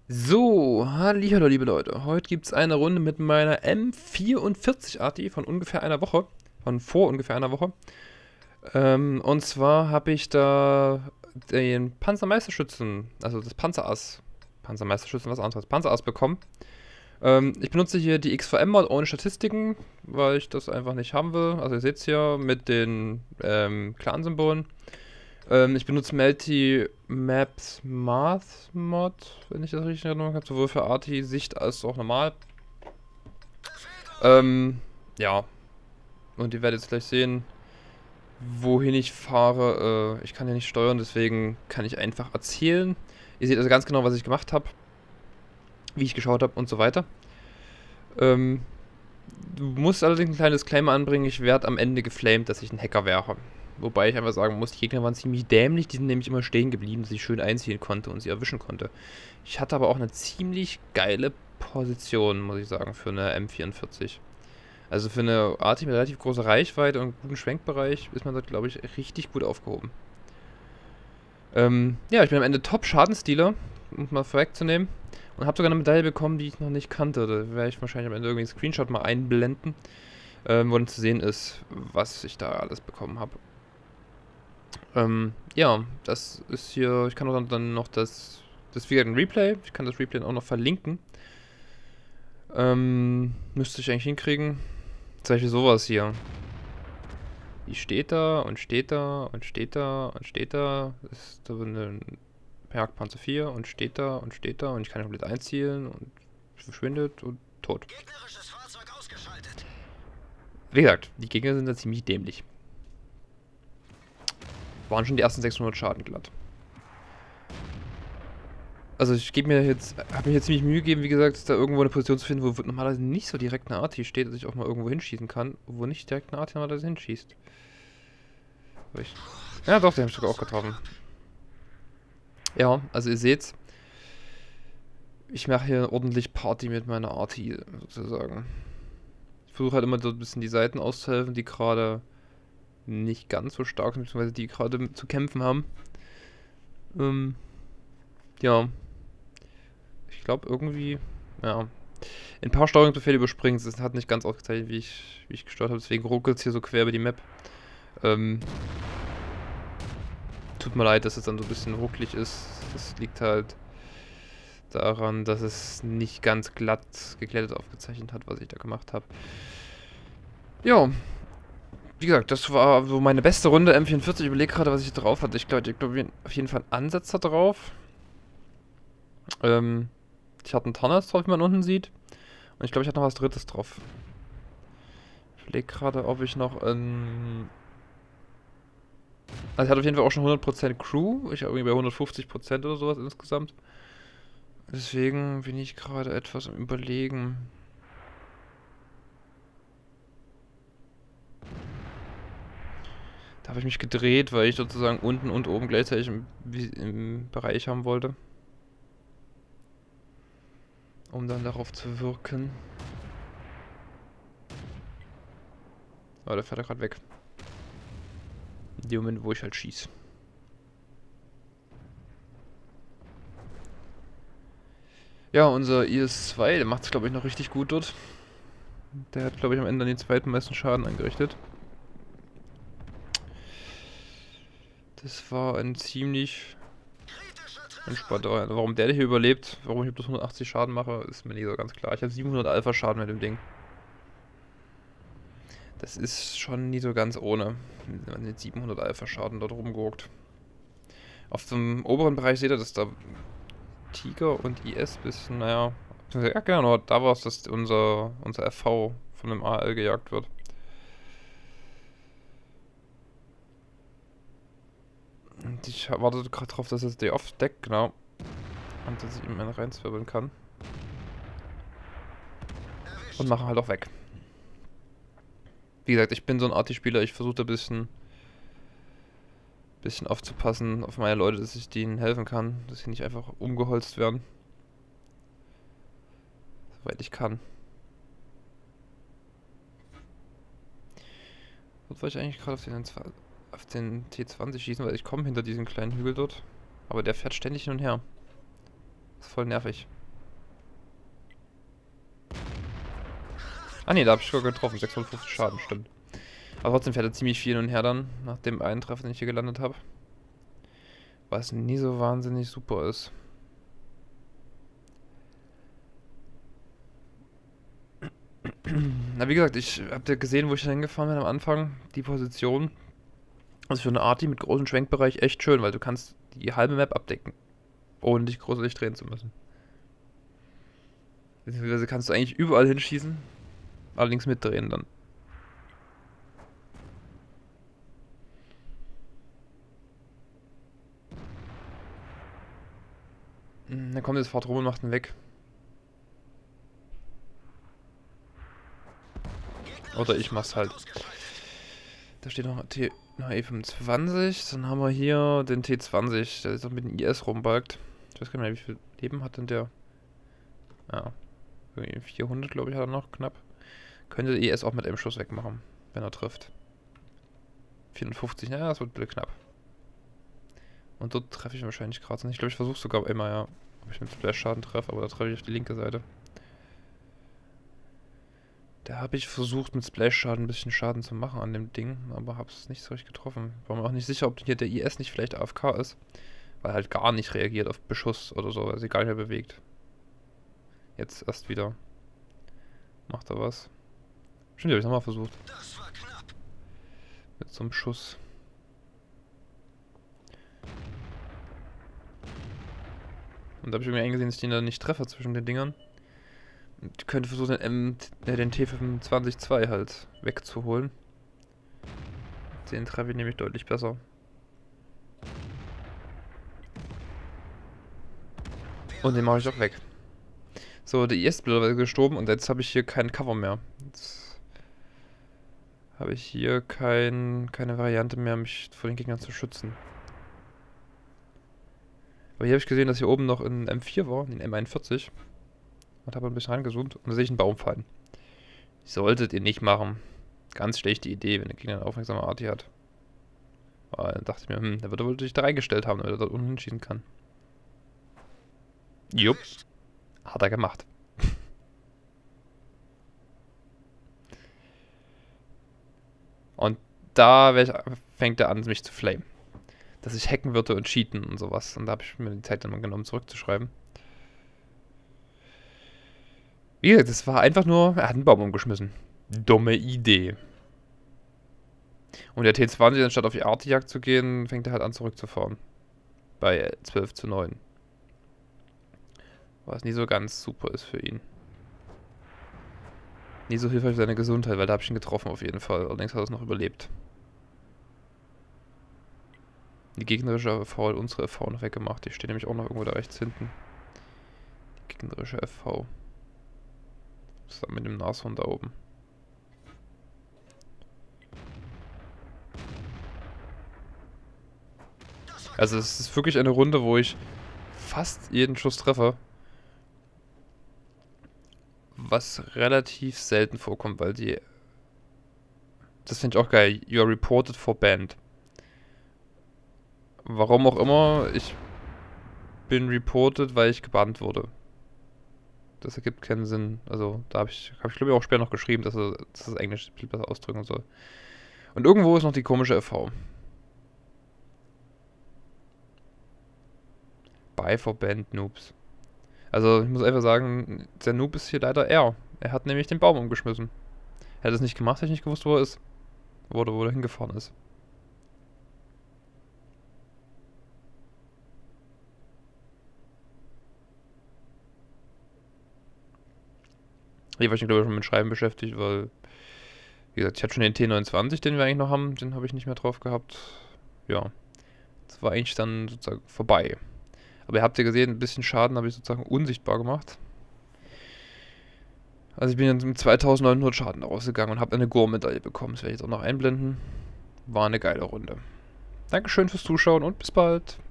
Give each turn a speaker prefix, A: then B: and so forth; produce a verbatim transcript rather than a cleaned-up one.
A: So, hallihallo liebe Leute. Heute gibt es eine Runde mit meiner M vierundvierzig Arti von ungefähr einer Woche. Von vor ungefähr einer Woche. Ähm, und zwar habe ich da den Panzermeisterschützen, also das Panzerass. Panzermeisterschützen, was anderes. Panzerass bekommen. Ähm, ich benutze hier die X V M-Mod ohne Statistiken, weil ich das einfach nicht haben will. Also ihr seht es hier mit den ähm, Clan-Symbolen. Ähm, ich benutze Melty Maps Math Mod, wenn ich das richtig in Erinnerung habe, sowohl für Arti-Sicht als auch normal. Ähm, ja. Und ihr werdet jetzt gleich sehen, wohin ich fahre. Äh, ich kann ja nicht steuern, deswegen kann ich einfach erzählen. Ihr seht also ganz genau, was ich gemacht habe, wie ich geschaut habe und so weiter. Ähm, du musst allerdings ein kleines Disclaimer anbringen, ich werde am Ende geflamed, dass ich ein Hacker wäre. Wobei ich einfach sagen muss, die Gegner waren ziemlich dämlich, die sind nämlich immer stehen geblieben, dass ich schön einziehen konnte und sie erwischen konnte. Ich hatte aber auch eine ziemlich geile Position, muss ich sagen, für eine M vierundvierzig. Also für eine Arti mit relativ großer Reichweite und guten Schwenkbereich ist man da, glaube ich, richtig gut aufgehoben. Ähm, ja, ich bin am Ende Top-Schadensdealer, um es mal vorwegzunehmen. Und habe sogar eine Medaille bekommen, die ich noch nicht kannte. Da werde ich wahrscheinlich am Ende irgendwie einen Screenshot mal einblenden, ähm, wo dann zu sehen ist, was ich da alles bekommen habe. Ähm, ja, das ist hier, ich kann auch dann noch das, das ist wieder ein Replay, ich kann das Replay auch noch verlinken. Ähm, müsste ich eigentlich hinkriegen. Zum Beispiel sowas hier. Die steht da und steht da und steht da und steht da. Das ist da eine Jagdpanzer vier und steht da und steht da und ich kann komplett einzielen und verschwindet und tot. Wie gesagt, die Gegner sind da ziemlich dämlich. Waren schon die ersten sechshundert Schaden glatt. Also ich gebe mir jetzt, habe mir jetzt ziemlich Mühe gegeben, wie gesagt, da irgendwo eine Position zu finden, wo normalerweise nicht so direkt eine Arti steht, dass ich auch mal irgendwo hinschießen kann, wo nicht direkt eine Arti normalerweise hinschießt. Ich, ja doch, den habe ich sogar auch getroffen. Ja, also ihr seht's. Ich mache hier ordentlich Party mit meiner Arti, sozusagen. Ich versuche halt immer so ein bisschen die Seiten auszuhelfen, die gerade nicht ganz so stark sind, beziehungsweise die gerade zu kämpfen haben. Ähm, ja. Ich glaube irgendwie, ja. Ein paar Steuerungsbefehle überspringen, das hat nicht ganz ausgezeichnet, wie ich, wie ich gesteuert habe, deswegen ruckelt es hier so quer über die Map. Ähm, tut mir leid, dass es dann so ein bisschen ruckelig ist. Das liegt halt daran, dass es nicht ganz glatt geklettet aufgezeichnet hat, was ich da gemacht habe. Ja, wie gesagt, das war so meine beste Runde M vierundvierzig. Ich überlege gerade, was ich drauf hatte. Ich glaube, ich glaube auf jeden Fall einen Ansetzer drauf. Ähm, ich hatte einen Tannas drauf, wie man unten sieht. Und ich glaube, ich hatte noch was Drittes drauf. Ich überlege gerade, ob ich noch ein... Also ich hatte auf jeden Fall auch schon hundert Prozent Crew. Ich habe irgendwie bei hundertfünfzig Prozent oder sowas insgesamt. Deswegen bin ich gerade etwas am Überlegen. Da habe ich mich gedreht, weil ich sozusagen unten und oben gleichzeitig im, im Bereich haben wollte. Um dann darauf zu wirken. Aber der fährt er gerade weg. In dem Moment, wo ich halt schieße. Ja, unser I S zwei, der macht es, glaube ich, noch richtig gut dort. Der hat, glaube ich, am Ende den zweiten meisten Schaden angerichtet. Das war ein ziemlich entspannter. Warum der hier überlebt, warum ich bloß hundertachtzig Schaden mache, ist mir nicht so ganz klar. Ich habe siebenhundert Alpha Schaden mit dem Ding. Das ist schon nie so ganz ohne, wenn man mit siebenhundert Alpha Schaden dort rumguckt. Auf dem oberen Bereich seht ihr, dass da Tiger und I S bisschen, naja, ja genau, da war es, dass unser, unser R V von dem A L gejagt wird. Und ich warte gerade drauf, dass es die off-deck, genau. Und dass ich ihm einen reinzwirbeln kann. Und mache halt auch weg. Wie gesagt, ich bin so ein Arti-Spieler, ich versuche da ein bisschen, bisschen aufzupassen auf meine Leute, dass ich denen helfen kann, dass sie nicht einfach umgeholzt werden. Soweit ich kann. Dort wollte ich eigentlich gerade auf den, auf den T zwanzig schießen, weil ich komme hinter diesem kleinen Hügel dort. Aber der fährt ständig hin und her. Das ist voll nervig. Ah ne, da habe ich sogar getroffen. sechshundertfünfzig Schaden, stimmt. Aber trotzdem fährt er ziemlich viel hin und her dann, nach dem einen Treffer, den ich hier gelandet habe. Was nie so wahnsinnig super ist. Na, wie gesagt, ich hab ja gesehen, wo ich da hingefahren bin am Anfang. Die Position. Also für eine Arti mit großem Schwenkbereich echt schön, weil du kannst die halbe Map abdecken. Ohne dich großartig drehen zu müssen. Beziehungsweise kannst du eigentlich überall hinschießen. Allerdings mitdrehen dann. Dann kommt jetzt, fahrt rum und macht ihn weg. Oder ich mach's halt. Da steht noch ein T noch E fünfundzwanzig. Dann haben wir hier den T zwanzig. Der ist auch mit dem I S rumbalgt. Ich weiß gar nicht mehr, wie viel Leben hat denn der? Ja. Irgendwie vierhundert, glaube ich, hat er noch knapp. Könnte der I S auch mit einem Schuss wegmachen, wenn er trifft. vierundfünfzig, naja, das wird ein bisschen knapp. Und dort treffe ich wahrscheinlich gerade nicht. Ich glaube, ich versuche sogar immer, ja, ob ich mit Splash-Schaden treffe, aber da treffe ich auf die linke Seite. Da habe ich versucht, mit Splash-Schaden ein bisschen Schaden zu machen an dem Ding, aber habe es nicht so richtig getroffen. War mir auch nicht sicher, ob hier der I S nicht vielleicht A F K ist, weil er halt gar nicht reagiert auf Beschuss oder so, weil er sich gar nicht mehr bewegt. Jetzt erst wieder. Macht er was? Stimmt, habe ich nochmal versucht. Mit so einem Schuss. Und da habe ich irgendwie eingesehen, dass ich den da nicht treffe zwischen den Dingern. Ich könnte versuchen, den, M äh, den T fünfundzwanzig zwei halt wegzuholen. Den treffe ich nämlich deutlich besser. Und den mache ich auch weg. So, der I S-Bilder ist gestorben und jetzt habe ich hier kein Cover mehr. Jetzt habe ich hier kein, keine Variante mehr, mich vor den Gegnern zu schützen. Aber hier habe ich gesehen, dass hier oben noch ein M vier war, ein M einundvierzig. Und habe ein bisschen reingezoomt und da sehe ich einen Baum fallen. Solltet ihr nicht machen. Ganz schlechte Idee, wenn der Gegner eine aufmerksame Arti hat. Aber dann dachte ich mir, hm, der wird wohl sich da reingestellt haben, damit er dort unten hinschießen kann. Jupp. Hat er gemacht. Und da ich, fängt er an, mich zu flamen. Dass ich hacken würde und cheaten und sowas. Und da habe ich mir die Zeit dann mal genommen, zurückzuschreiben. Wie gesagt, das war einfach nur, er hat einen Baum umgeschmissen. Dumme Idee. Und der T zwanzig, anstatt auf die Arti-Jagd zu gehen, fängt er halt an zurückzufahren. Bei zwölf zu neun. Was nie so ganz super ist für ihn. Nie so hilfreich für seine Gesundheit, weil da habe ich ihn getroffen auf jeden Fall. Allerdings hat er es noch überlebt. Die gegnerische F V hat unsere F V noch weggemacht. Die steht nämlich auch noch irgendwo da rechts hinten. Die gegnerische F V. Zusammen mit dem Nashorn da oben. Also es ist wirklich eine Runde, wo ich fast jeden Schuss treffe. Was relativ selten vorkommt, weil die... Das finde ich auch geil. You are reported for banned. Warum auch immer, ich bin reported, weil ich gebannt wurde. Das ergibt keinen Sinn. Also, da habe ich, hab ich glaube ich auch später noch geschrieben, dass, er, dass das Englisch viel besser ausdrücken soll. Und irgendwo ist noch die komische F V. Bye for Band Noobs. Also, ich muss einfach sagen, der Noob ist hier leider er. Er hat nämlich den Baum umgeschmissen. Er hat es nicht gemacht, hätte ich nicht gewusst, wo er ist. Oder wo er hingefahren ist. Hier war ich, glaube ich, schon mit Schreiben beschäftigt, weil, wie gesagt, ich hatte schon den T neunundzwanzig, den wir eigentlich noch haben, den habe ich nicht mehr drauf gehabt. Ja, das war eigentlich dann sozusagen vorbei. Aber ihr habt ja gesehen, ein bisschen Schaden habe ich sozusagen unsichtbar gemacht. Also ich bin dann mit zweitausendneunhundert Schaden rausgegangen und habe eine Gore-Medaille bekommen. Das werde ich jetzt auch noch einblenden. War eine geile Runde. Dankeschön fürs Zuschauen und bis bald.